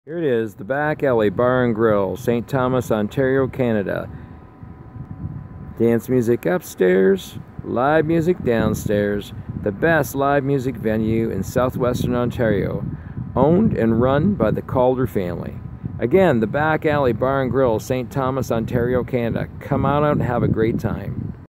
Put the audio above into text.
Here it is, the Back Alley Bar and Grill, St. Thomas, Ontario, Canada. Dance music upstairs, live music downstairs. The best live music venue in southwestern Ontario. Owned and run by the Calder family. Again, the Back Alley Bar and Grill, St. Thomas, Ontario, Canada. Come on out and have a great time.